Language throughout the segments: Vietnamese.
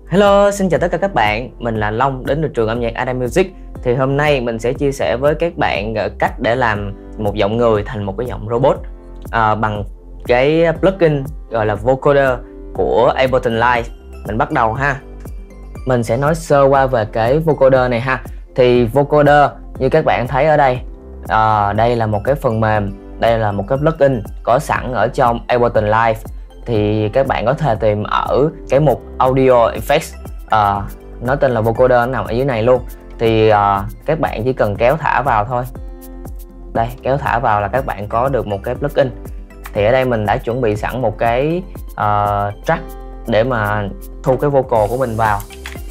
Hello, xin chào tất cả các bạn. Mình là Long đến từ trường âm nhạc Adam Music. Thì hôm nay mình sẽ chia sẻ với các bạn cách để làm một giọng người thành một cái giọng robot bằng cái plugin gọi là vocoder của Ableton Live. Mình bắt đầu ha. Mình sẽ nói sơ qua về cái vocoder này ha. Thì vocoder như các bạn thấy ở đây, đây là một cái phần mềm, đây là một cái plugin có sẵn ở trong Ableton Live. Thì các bạn có thể tìm ở cái mục Audio Effects, nó tên là vocoder, nó nằm ở dưới này luôn. Thì các bạn chỉ cần kéo thả vào thôi. Đây, kéo thả vào là các bạn có được một cái plugin. Thì ở đây mình đã chuẩn bị sẵn một cái track để mà thu cái vocal của mình vào.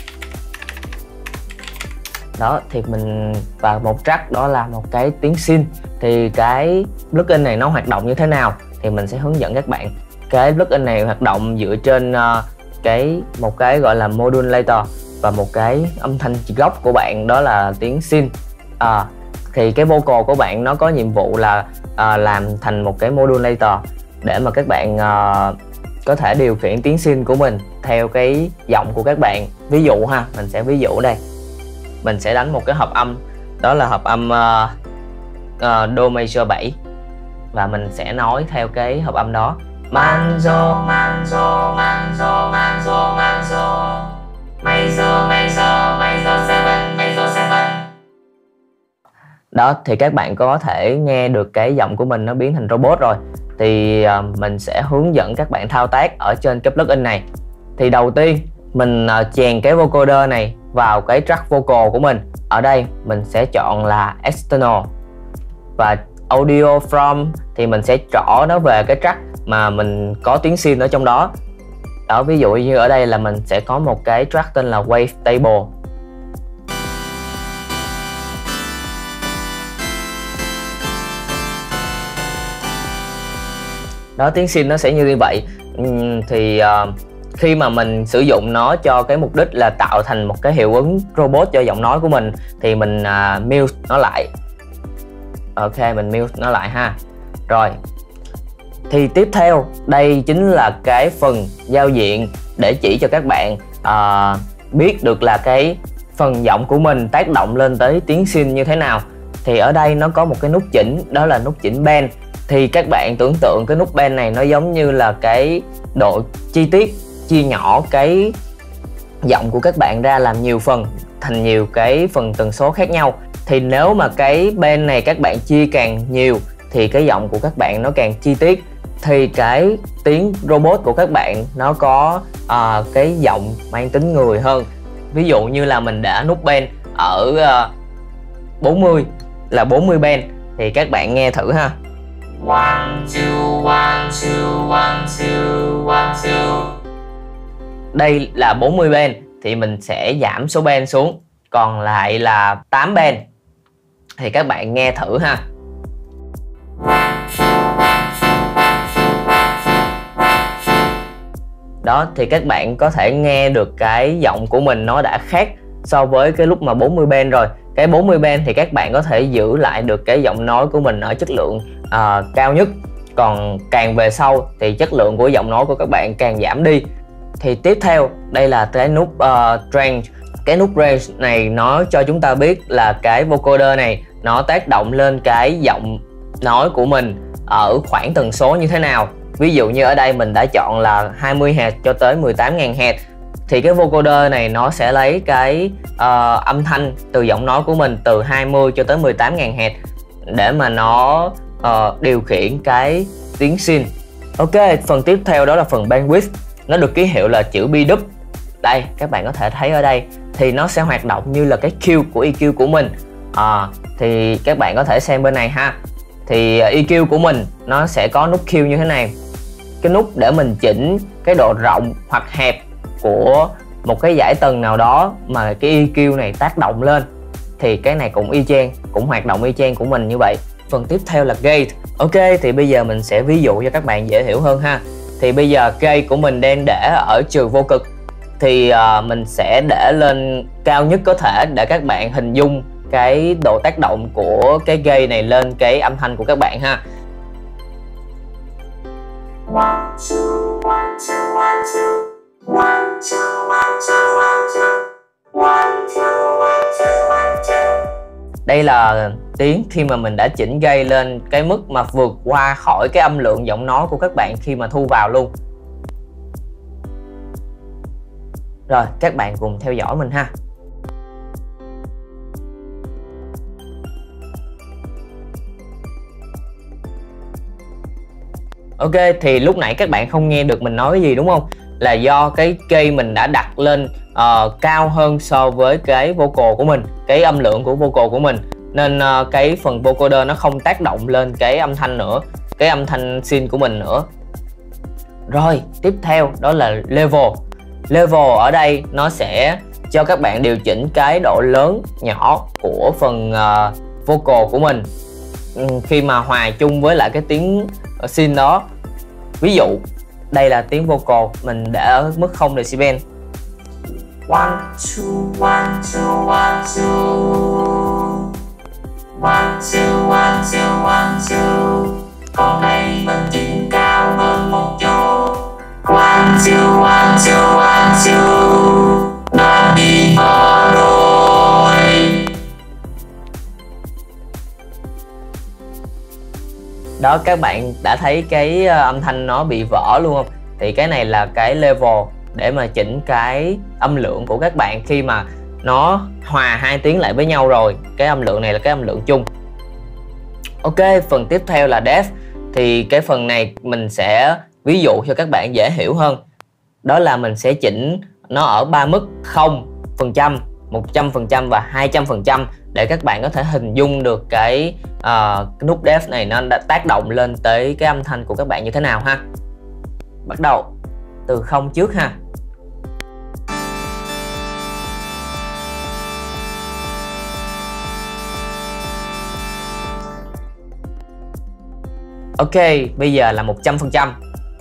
Đó, thì mình vào một track đó là một cái tiếng synth. Thì cái plugin này nó hoạt động như thế nào thì mình sẽ hướng dẫn các bạn. Cái plugin này hoạt động dựa trên một cái gọi là modulator và một cái âm thanh gốc của bạn, đó là tiếng synth. Thì cái vocal của bạn nó có nhiệm vụ là làm thành một cái modulator để mà các bạn có thể điều khiển tiếng synth của mình theo cái giọng của các bạn. Ví dụ ha, mình sẽ ví dụ đây. Mình sẽ đánh một cái hợp âm, đó là hợp âm Do major 7, và mình sẽ nói theo cái hợp âm đó. Manzo, manzo, manzo, manzo, manzo, major, major, major 7, major 7. Đó, thì các bạn có thể nghe được cái giọng của mình nó biến thành robot rồi. Thì mình sẽ hướng dẫn các bạn thao tác ở trên cái plugin này. Thì đầu tiên mình chèn cái vocoder này vào cái track vocal của mình. Ở đây mình sẽ chọn là external, và audio from thì mình sẽ trỏ nó về cái track mà mình có tiếng synth ở trong đó. Đó, ví dụ như ở đây là mình sẽ có một cái track tên là Wave Table. Đó, tiếng synth nó sẽ như vậy. Thì khi mà mình sử dụng nó cho cái mục đích là tạo thành một cái hiệu ứng robot cho giọng nói của mình thì mình mute nó lại. Ok, mình mute nó lại ha. Rồi, thì tiếp theo đây chính là cái phần giao diện để chỉ cho các bạn biết được là cái phần giọng của mình tác động lên tới tiếng synth như thế nào. Thì ở đây nó có một cái nút chỉnh, đó là nút chỉnh bend. Thì các bạn tưởng tượng cái nút bend này nó giống như là cái độ chi tiết, chia nhỏ cái giọng của các bạn ra làm nhiều phần, thành nhiều cái phần tần số khác nhau. Thì nếu mà cái bend này các bạn chia càng nhiều thì cái giọng của các bạn nó càng chi tiết, thì cái tiếng robot của các bạn nó có cái giọng mang tính người hơn. Ví dụ như là mình đã nút bend ở 40 là 40 bend, thì các bạn nghe thử ha. 1 2 1 2 1 2 1 2. Đây là 40 bend thì mình sẽ giảm số bend xuống, còn lại là 8 bend. Thì các bạn nghe thử ha. Đó, thì các bạn có thể nghe được cái giọng của mình nó đã khác so với cái lúc mà 40 bend rồi. Cái 40 bend thì các bạn có thể giữ lại được cái giọng nói của mình ở chất lượng cao nhất. Còn càng về sau thì chất lượng của giọng nói của các bạn càng giảm đi. Thì tiếp theo đây là cái nút range. Cái nút range này nó cho chúng ta biết là cái vocoder này nó tác động lên cái giọng nói của mình ở khoảng tần số như thế nào. Ví dụ như ở đây mình đã chọn là 20Hz cho tới 18.000 Hz. Thì cái vocoder này nó sẽ lấy cái âm thanh từ giọng nói của mình từ 20 cho tới 18.000 Hz để mà nó điều khiển cái tiếng synth. Ok, phần tiếp theo đó là phần bandwidth. Nó được ký hiệu là chữ B dub. Đây, các bạn có thể thấy ở đây thì nó sẽ hoạt động như là cái Q của EQ của mình. Thì các bạn có thể xem bên này ha. Thì EQ của mình nó sẽ có nút Q như thế này. Cái nút để mình chỉnh cái độ rộng hoặc hẹp của một cái dải tầng nào đó mà cái EQ này tác động lên. Thì cái này cũng y chang, cũng hoạt động y chang của mình như vậy. Phần tiếp theo là gate. Ok, thì bây giờ mình sẽ ví dụ cho các bạn dễ hiểu hơn ha. Thì bây giờ gate của mình đang để ở trừ vô cực. Thì mình sẽ để lên cao nhất có thể để các bạn hình dung cái độ tác động của cái gate này lên cái âm thanh của các bạn ha. 1 2 1 2 1 2 1 2 1 2 Đây là tiếng khi mà mình đã chỉnh gây lên cái mức mà vượt qua khỏi cái âm lượng giọng nói của các bạn khi mà thu vào luôn. Rồi, các bạn cùng theo dõi mình ha. Ok, thì lúc nãy các bạn không nghe được mình nói cái gì đúng không? Là do cái cây mình đã đặt lên cao hơn so với cái vocal của mình, cái âm lượng của vocal của mình, nên cái phần vocoder nó không tác động lên cái âm thanh nữa, cái âm thanh synth của mình nữa. Rồi, tiếp theo đó là level. Level ở đây nó sẽ cho các bạn điều chỉnh cái độ lớn nhỏ của phần vocal của mình khi mà hòa chung với lại cái tiếng synth đó. Ví dụ đây là tiếng vocal, mình để ở mức 0 decibel. 1 2 1 2 1 2 1 2 1 2 1 2. Còn đây mình chỉnh cao hơn một chút. 1 2 1 2 1 2. Nó đi mở rồi. Đó, các bạn đã thấy cái âm thanh nó bị vỡ luôn không? Thì cái này là cái level để mà chỉnh cái âm lượng của các bạn khi mà nó hòa hai tiếng lại với nhau rồi. Cái âm lượng này là cái âm lượng chung. Ok, phần tiếp theo là depth. Thì cái phần này mình sẽ ví dụ cho các bạn dễ hiểu hơn. Đó là mình sẽ chỉnh nó ở ba mức 0%, 100% và 200% để các bạn có thể hình dung được cái nút depth này nó đã tác động lên tới cái âm thanh của các bạn như thế nào ha. Bắt đầu từ 0 trước ha. Ok, bây giờ là 100%.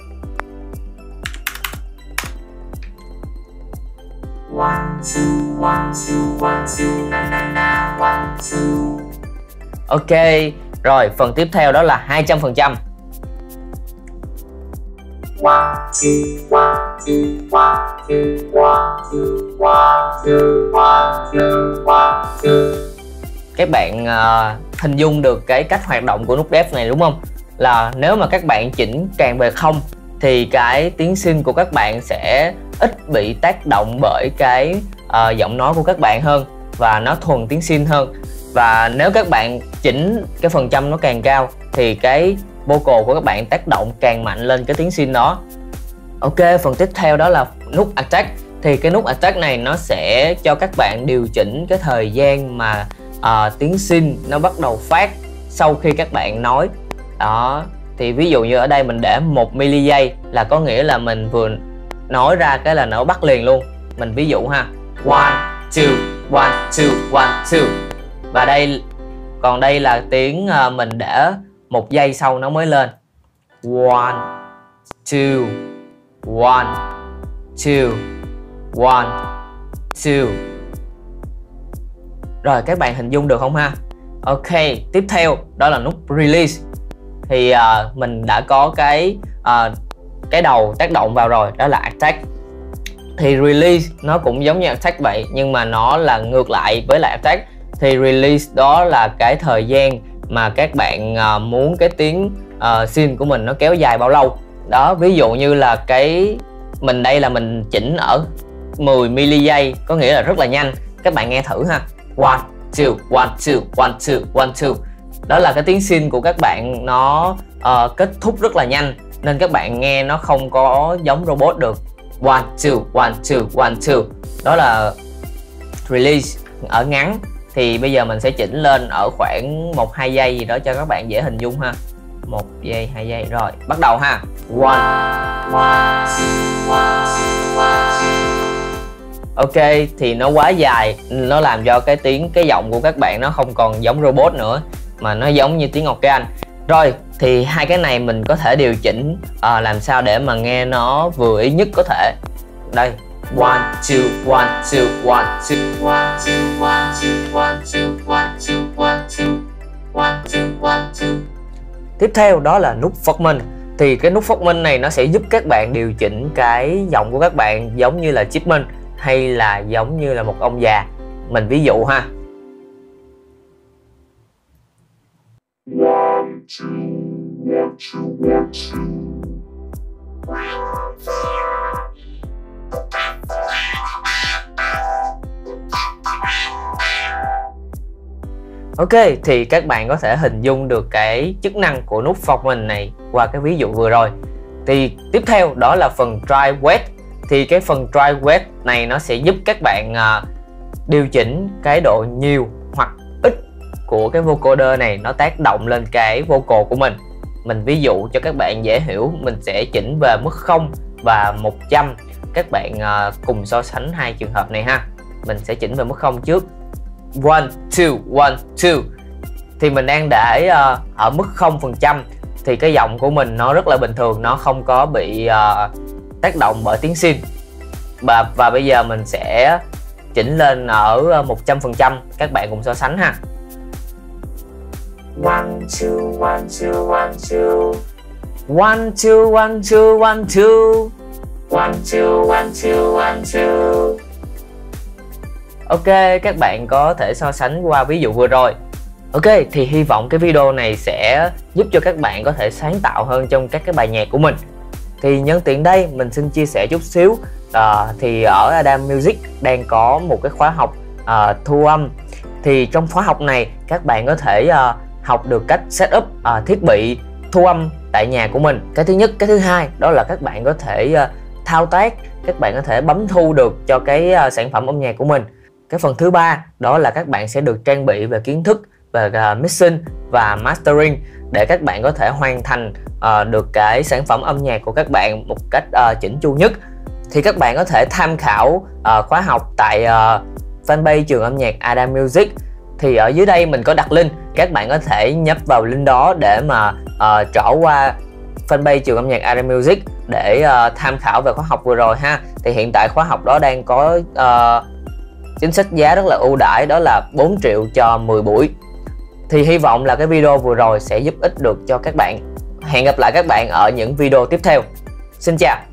1 2 1 2 1 2 na na 1 2. Ok, rồi phần tiếp theo đó là 200%. 1 2 1 2 1 2 1 2. Các bạn hình dung được cái cách hoạt động của nút depth này đúng không? Là nếu mà các bạn chỉnh càng về 0 thì cái tiếng synth của các bạn sẽ ít bị tác động bởi cái giọng nói của các bạn hơn, và nó thuần tiếng synth hơn. Và nếu các bạn chỉnh cái phần trăm nó càng cao thì cái vocal của các bạn tác động càng mạnh lên cái tiếng synth đó. Ok, phần tiếp theo đó là nút attack. Thì cái nút attack này nó sẽ cho các bạn điều chỉnh cái thời gian mà tiếng synth nó bắt đầu phát sau khi các bạn nói. Đó, thì ví dụ như ở đây mình để 1 mili giây là có nghĩa là mình vừa nói ra cái là nó bắt liền luôn. Mình ví dụ ha. 1 2 1 2 1 2. Và đây, còn đây là tiếng mình để 1 giây sau nó mới lên. 1 2 1 2 1 2. Rồi, các bạn hình dung được không ha? Ok, tiếp theo đó là nút release. Thì mình đã có cái đầu tác động vào rồi, đó là attack. Thì release nó cũng giống như attack vậy, nhưng mà nó là ngược lại với lại attack. Thì release đó là cái thời gian mà các bạn muốn cái tiếng synth của mình nó kéo dài bao lâu. Đó, ví dụ như là cái mình đây là mình chỉnh ở 10 mili giây, có nghĩa là rất là nhanh. Các bạn nghe thử ha. 1 2 1 2 1 2 1 2. Đó là cái tiếng synth của các bạn nó kết thúc rất là nhanh, nên các bạn nghe nó không có giống robot được. 1 2 1 2 1 2. Đó là release ở ngắn. Thì bây giờ mình sẽ chỉnh lên ở khoảng 1-2 giây gì đó cho các bạn dễ hình dung ha. 1 giây, 2 giây. Rồi, bắt đầu ha. 1 Ok, thì nó quá dài, nó làm cho cái giọng của các bạn nó không còn giống robot nữa, mà nó giống như tiếng organ. Rồi, thì hai cái này mình có thể điều chỉnh làm sao để mà nghe nó vừa ý nhất có thể. Đây, 1 2 1 2 1 2. 1 2 1 2 1 2 1 2. Tiếp theo đó là nút Foreman. Thì cái nút Foreman này nó sẽ giúp các bạn điều chỉnh cái giọng của các bạn giống như là Chipmunk hay là giống như là một ông già. Mình ví dụ ha. Ok, thì các bạn có thể hình dung được cái chức năng của nút Formant này qua cái ví dụ vừa rồi. Thì tiếp theo đó là phần Dry Wet. Thì cái phần Dry Wet này nó sẽ giúp các bạn điều chỉnh cái độ nhiều hoặc ít của cái vocoder này nó tác động lên cái vocal của mình. Mình ví dụ cho các bạn dễ hiểu, mình sẽ chỉnh về mức 0 và 100. Các bạn cùng so sánh hai trường hợp này ha. Mình sẽ chỉnh về mức 0 trước. 1, 2, 1, 2. Thì mình đang để ở mức 0%. Thì cái giọng của mình nó rất là bình thường, nó không có bị tác động bởi tiếng synth. Và bây giờ mình sẽ chỉnh lên ở 100%. Các bạn cùng so sánh ha. 1, 2, 1, 2, 1, 2. 1, 2, 1, 2, 1, 2. 1, 2, 1, 2, 1, 2. Ok, các bạn có thể so sánh qua ví dụ vừa rồi. Ok, thì hy vọng cái video này sẽ giúp cho các bạn có thể sáng tạo hơn trong các cái bài nhạc của mình. Thì nhân tiện đây mình xin chia sẻ chút xíu. Thì ở Adam Music đang có một cái khóa học thu âm. Thì trong khóa học này các bạn có thể học được cách setup thiết bị thu âm tại nhà của mình. Cái thứ nhất, cái thứ hai đó là các bạn có thể thao tác, các bạn có thể bấm thu được cho cái sản phẩm âm nhạc của mình. Cái phần thứ ba đó là các bạn sẽ được trang bị về kiến thức về mixing và mastering để các bạn có thể hoàn thành được cái sản phẩm âm nhạc của các bạn một cách chỉnh chu nhất. Thì các bạn có thể tham khảo khóa học tại fanpage trường âm nhạc Adam Music. Thì ở dưới đây mình có đặt link, các bạn có thể nhấp vào link đó để mà trở qua fanpage trường âm nhạc Adam Music để tham khảo về khóa học vừa rồi ha. Thì hiện tại khóa học đó đang có chính sách giá rất là ưu đãi, đó là 4 triệu cho 10 buổi. Thì hy vọng là cái video vừa rồi sẽ giúp ích được cho các bạn. Hẹn gặp lại các bạn ở những video tiếp theo. Xin chào.